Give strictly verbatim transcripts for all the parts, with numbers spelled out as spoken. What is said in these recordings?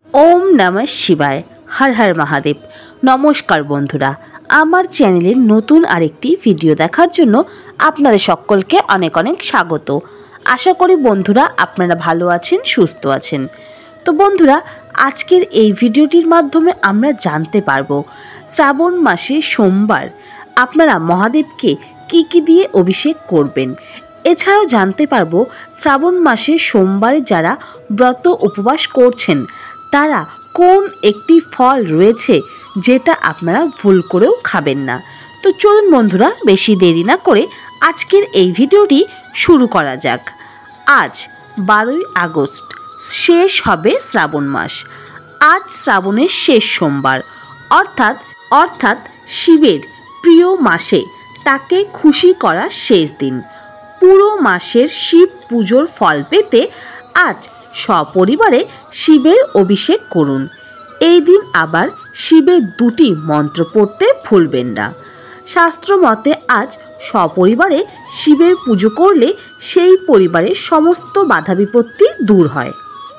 ओम नमः शिवाय। हर हर महादेव। नमस्कार बंधुरा, आमार चैनेले नतून आरेकटी भिडियो देखार जोन्नो आपनादेर सकलके अनेक अनेक स्वागत। आशा करी बंधुरा आपनारा भालो आछेन, सुस्थ आछेन। तो बंधुरा आजकेर एई भिडियोटिर माध्यमे आमरा जानते पारबो श्रावण मासे सोमवार आपनारा महादेवके की की दिये अभिषेक करबेन। एछाड़ाओ जानते पारबो श्रावण मासे सोमवारे जारा व्रत उपवास करछेन तारा कोन एकटी फल रयेछे जेटा आपनारा भूल करेओ खाबेन ना। तो चलुन बंधुरा बेशी देरी ना करे आजकेर एई भिडियोटी शुरू करा जाक। आज बारोई आगस्ट शेष हबे श्रावण मास। आज श्रावणेर शेष सोमवार अर्थात अर्थात शिवेर प्रिय मासे ताके खुशी करार शेष दिन। पुरो मासेर शिव पुजोर फल पेते आज सपरिवारे शिवेर अभिषेक करुन। এই দিন আবার শিবের দুটি মন্ত্র পড়তে ভুলবেন না। শাস্ত্র মতে আজ সপরিবারে শিবের পুজো করলে সেই পরিবারের সমস্ত বাধা বিপত্তি দূর হয়।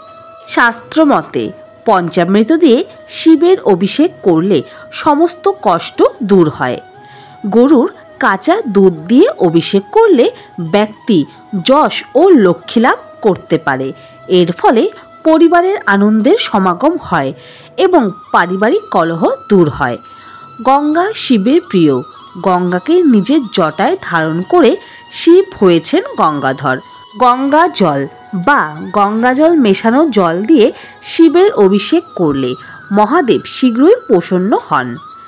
শাস্ত্র মতে পঞ্চামৃত দিয়ে শিবের অভিষেক করলে সমস্ত কষ্ট দূর হয়। গরুর কাঁচা দুধ দিয়ে অভিষেক করলে ব্যক্তি যশ ও লক্ষ্মী লাভ করতে পারে। এর ফলে পরিবারের আনন্দের সমাগম হয় এবং পারিবারিক কলহ দূর হয়। গঙ্গা শিবের প্রিয়। গঙ্গাকে নিজের জটায় ধারণ করে শিব হয়েছেন গঙ্গাধর। গঙ্গা জল বা গঙ্গা জল মেশানো জল দিয়ে শিবের অভিষেক করলে মহাদেব শীঘ্রই প্রসন্ন হন।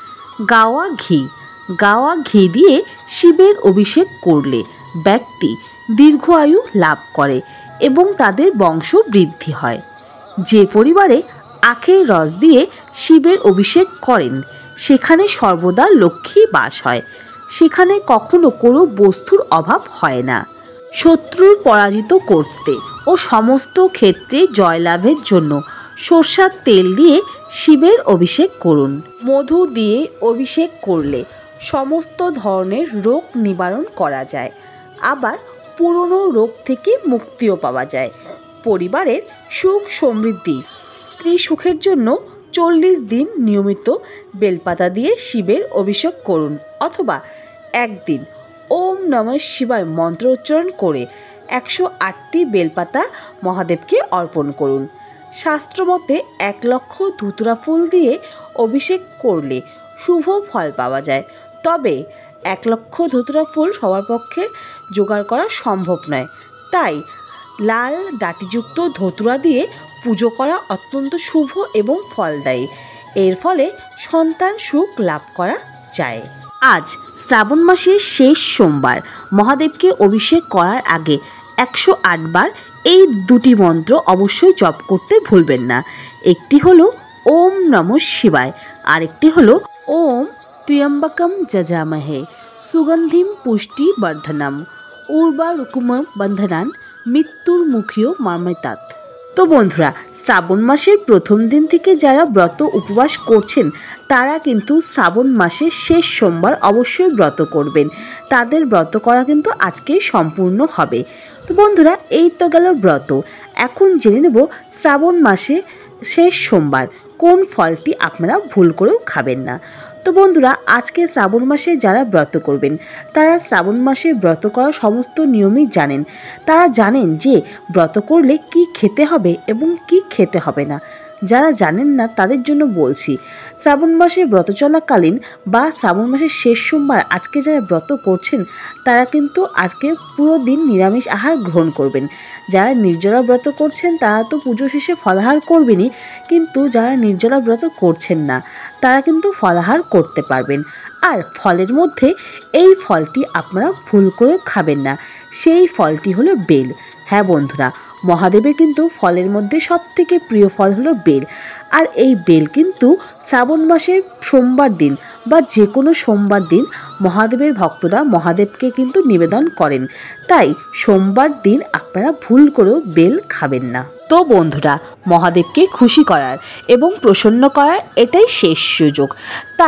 গাওয়া ঘি। গাওয়া ঘি দিয়ে শিবের অভিষেক করলে ব্যক্তি দীর্ঘ আয়ু লাভ করে এবং তাদের বংশ বৃদ্ধি হয়। যে পরিবারে আখের রস দিয়ে শিবের অভিষেক করেন সেখানে সর্বদা লক্ষ্মী বাস হয়, সেখানে কখনো কোনো বস্তুর অভাব হয় না। শত্রুর পরাজিত করতে ও সমস্ত ক্ষেত্রে জয়লাভের জন্য সরষার তেল দিয়ে শিবের অভিষেক করুন। মধু দিয়ে অভিষেক করলে সমস্ত ধরনের রোগ নিবারণ করা যায়, আবার পুরনো রোগ থেকে মুক্তিও পাওয়া যায়। পরিবারের সুখ সমৃদ্ধি স্ত্রী সুখের জন্য চল্লিশ দিন নিয়মিত বেলপাতা দিয়ে শিবের অভিষেক করুন অথবা একদিন ওম নমঃ শিবায় মন্ত্র উচ্চারণ করে একশো আটটি বেলপাতা মহাদেবকে অর্পণ করুন। শাস্ত্রমতে এক লক্ষ ধুতুরা ফুল দিয়ে অভিষেক করলে শুভ ফল পাওয়া যায়, তবে এক লক্ষ ধুতুরা ফুল সবার পক্ষে জোগাড় করা সম্ভব নয়, তাই লাল ডাটিযুক্ত ধতুরা দিয়ে পুজো করা অত্যন্ত শুভ এবং ফলদায়ী। এর ফলে সন্তান সুখ লাভ করা যায়। আজ শ্রাবণ মাসের শেষ সোমবার মহাদেবকে অভিষেক করার আগে একশো আট বার এই দুটি মন্ত্র অবশ্যই জপ করতে ভুলবেন না। একটি হলো ওম নমঃ শিবায়, আরেকটি হলো ওম ত্র্যম্বকম যজামহে সুগন্ধিম পুষ্টি বর্ধনম উর্বারুকুম বন্ধনান মৃত্যুর মুখীয় মামৃতাৎ। তো বন্ধুরা শ্রাবণ মাসের প্রথম দিন থেকে যারা ব্রত উপবাস করছেন তারা কিন্তু শ্রাবণ মাসের শেষ সোমবার অবশ্যই ব্রত করবেন। তাদের ব্রত করা কিন্তু আজকেই সম্পূর্ণ হবে। তো বন্ধুরা এই তো গেল ব্রত। এখন জেনে নেব শ্রাবণ মাসে শেষ সোমবার কোন ফলটি আপনারা ভুল করেও খাবেন না। তো বন্ধুরা আজকে শ্রাবণ মাসে যারা ব্রত করবেন তারা শ্রাবণ মাসে ব্রত করার সমস্ত নিয়মই জানেন। তারা জানেন যে ব্রত করলে কি খেতে হবে এবং কি খেতে হবে না। যারা জানেন না তাদের জন্য বলছি, শ্রাবণ মাসে ব্রত চলাকালীন বা শ্রাবণ মাসের শেষ সোমবার আজকে যারা ব্রত করছেন তারা কিন্তু আজকে পুরো দিন নিরামিষ আহার গ্রহণ করবেন। যারা নির্জলা ব্রত করছেন তারা তো পুজো শেষে ফলাহার করবেনই, কিন্তু যারা নির্জলা ব্রত করছেন না তারা কিন্তু ফলাহার করতে পারবেন। আর ফলের মধ্যে এই ফলটি আপনারা ভুল করে খাবেন না, সেই ফলটি হলো বেল। হ্যাঁ বন্ধুরা, মহাদেবের কিন্তু ফলের মধ্যে সব থেকে প্রিয় ফল হলো বেল। আর এই বেল কিন্তু শ্রাবণ মাসের সোমবার দিন বা যে কোনো সোমবার দিন মহাদেবের ভক্তরা মহাদেবকে কিন্তু নিবেদন করেন, তাই সোমবার দিন আপনারা ভুল করেও বেল খাবেন না। তো বন্ধুরা মহাদেবকে খুশি করার এবং প্রসন্ন করার এটাই শেষ সুযোগ, তাই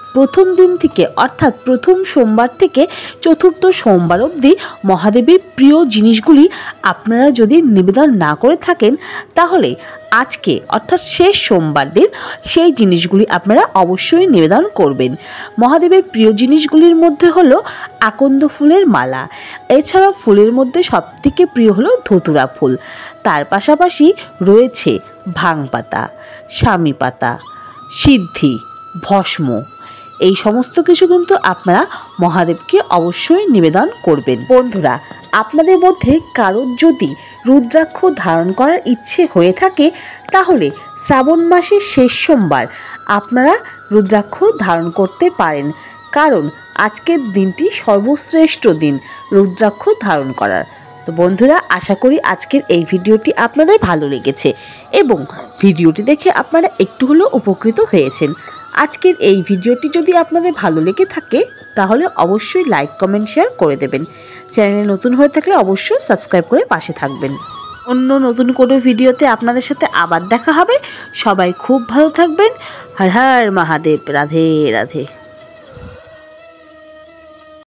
প্রথম দিন থেকে অর্থাৎ প্রথম সোমবার থেকে চতুর্থ সোমবার অবধি মহাদেবের প্রিয় জিনিসগুলি আপনারা যদি নিবেদন না করে থাকেন, তাহলে আজকে অর্থাৎ শেষ সোমবার দিন সেই জিনিসগুলি আপনারা অবশ্যই নিবেদন করবেন। মহাদেবের প্রিয় জিনিসগুলির মধ্যে হলো আকন্দ ফুলের মালা, এছাড়াও ফুলের মধ্যে সবথেকে প্রিয় হলো ধতুরা ফুল। তার পাশাপাশি রয়েছে ভাং পাতা, স্বামী পাতা, সিদ্ধি, ভস্ম, এই সমস্ত কিছু কিন্তু আপনারা মহাদেবকে অবশ্যই নিবেদন করবেন। বন্ধুরা, আপনাদের মধ্যে কারোর যদি রুদ্রাক্ষ ধারণ করার ইচ্ছে হয়ে থাকে, তাহলে শ্রাবণ মাসের শেষ সোমবার আপনারা রুদ্রাক্ষ ধারণ করতে পারেন, কারণ আজকের দিনটি সর্বশ্রেষ্ঠ দিন রুদ্রাক্ষ ধারণ করার। তো বন্ধুরা, আশা করি আজকের এই ভিডিওটি আপনাদের ভালো লেগেছে এবং ভিডিওটি দেখে আপনারা একটু হলেও উপকৃত হয়েছেন। আজকের এই ভিডিওটি যদি আপনাদের ভালো লেগে থাকে, তাহলে অবশ্যই লাইক, কমেন্ট, শেয়ার করে দেবেন। চ্যানেলে নতুন হয়ে থাকলে অবশ্যই সাবস্ক্রাইব করে পাশে থাকবেন। অন্য নতুন কোনো ভিডিওতে আপনাদের সাথে আবার দেখা হবে। সবাই খুব ভালো থাকবেন। হর হর মহাদেব। রাধে রাধে।